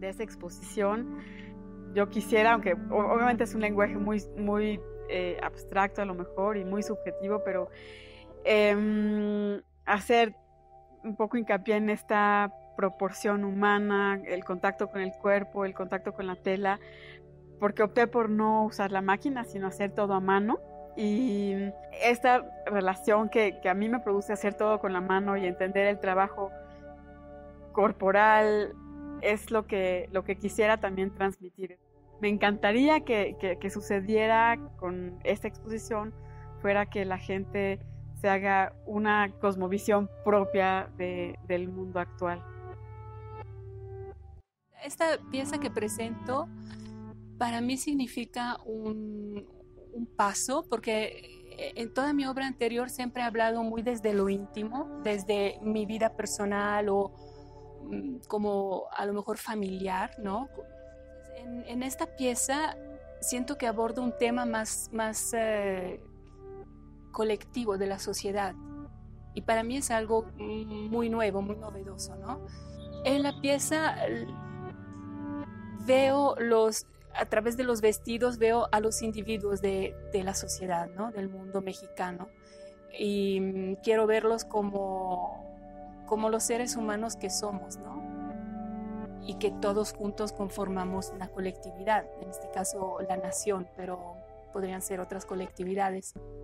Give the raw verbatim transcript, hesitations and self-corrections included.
de esa exposición. Yo quisiera, aunque obviamente es un lenguaje muy, muy eh, abstracto a lo mejor y muy subjetivo, pero eh, hacer un poco hincapié en esta proporción humana, el contacto con el cuerpo, el contacto con la tela, porque opté por no usar la máquina, sino hacer todo a mano. Y esta relación que, que a mí me produce hacer todo con la mano y entender el trabajo corporal es lo que, lo que quisiera también transmitir. Me encantaría que, que, que sucediera con esta exposición, fuera que la gente se haga una cosmovisión propia de, del mundo actual. Esta pieza que presento para mí significa un, un paso, porque en toda mi obra anterior siempre he hablado muy desde lo íntimo, desde mi vida personal o como a lo mejor familiar, ¿no? En, en esta pieza siento que abordo un tema más, más eh, colectivo de la sociedad, y para mí es algo muy nuevo, muy novedoso, ¿no? En la pieza veo los, a través de los vestidos veo a los individuos de, de la sociedad, ¿no? Del mundo mexicano, y quiero verlos como, como los seres humanos que somos, ¿no? Y que todos juntos conformamos una colectividad, en este caso la nación, pero podrían ser otras colectividades.